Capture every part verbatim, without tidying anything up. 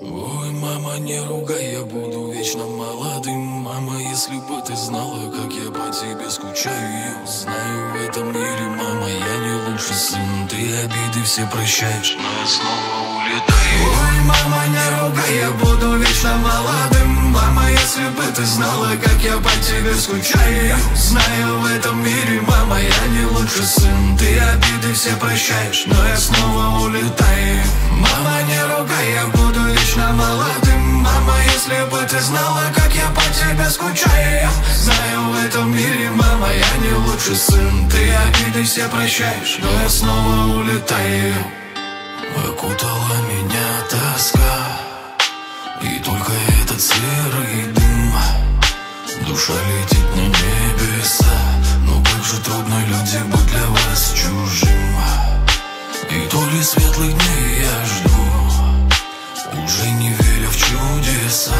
Ой, мама, не ругай, я буду вечно молодым. Мама, если бы ты знала, как я по тебе скучаю. Я знаю, в этом мире, мама, я не лучший сын. Ты обиды все прощаешь, но я снова улетаю. Ой, мама, не ругай, я буду вечно молодым. Мама, если бы ты знала, как я по тебе скучаю. Я знаю, в этом мире, мама, я не лучший сын. Ты обиды все прощаешь, но я снова улетаю. Мама, не ругай, я буду вечно молодым. Мама, если бы ты знала, как я по тебе скучаю. Я знаю, в этом мире, мама, я не лучший сын. Ты обиды все прощаешь, но я снова улетаю. Окутала меня тоска, и только этот серый дым. Душа летит на небеса, но как же трудно, люди, быть для вас чужим. И то ли светлых дней я жду, уже не веря в чудеса.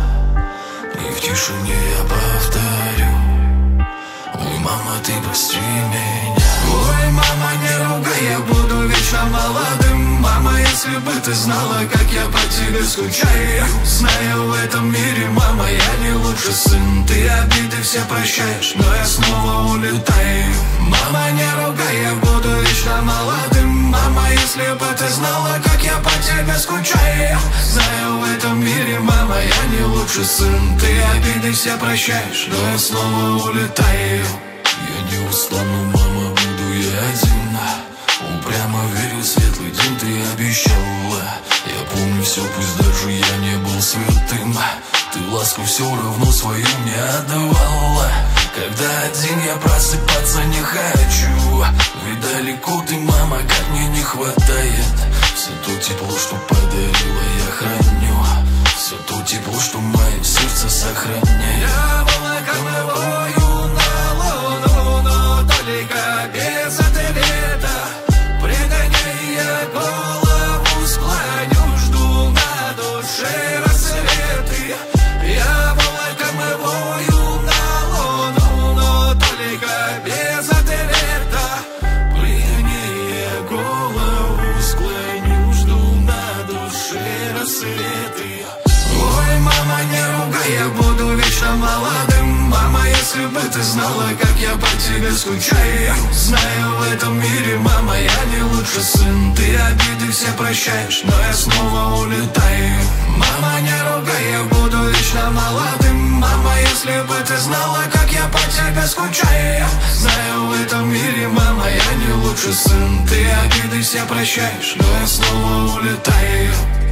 И в тишине я повторю: ой, мама, ты прости меня. Ой, мама, не ругай, я буду вечно молодым. Мама, если бы ты знала, как я по тебе скучаю. Я знаю, в этом мире, мама, я не лучший сын. Ты обиды все прощаешь, но я снова улетаю. Мама, не ругай, я буду вечно молодым. Мама, если бы ты знала, как я по тебе скучаю. Я знаю, в этом мире, мама, я не лучший сын. Ты обиды все прощаешь, но я снова улетаю. Я не устану, мама, буду я один. Упрямо верю, светлый день ты обещала. Я помню все, пусть даже я не был святым. Ты ласку все равно свою мне отдавала. Когда один я просыпаться не хочу, ведь далеко ты, мама, как мне не хватает. Все то тепло, что подарила, я храню. Все то тепло, что мое сердце сохраняет. Я волоком на луну, но только без ответа. Пригоняй, я голову склоню, жду на душе рассветы. Я волоком вою на луну, но только без ответа. Пригоняй, я голову склоню, жду на душе рассветы. Ой, мама, не ругай, я буду вечно молодым. Мама, если бы ты знала, как я по тебе скучаю. Я знаю, в этом мире, мама, я не лучший сын. Ты обиды все прощаешь, но я снова улетаю. Мама, не ругай, я буду вечно молодым. Мама, если бы ты знала, как я по тебе скучаю. Я знаю, в этом мире, мама, я не лучший сын. Ты обиды все прощаешь, но я снова улетаю.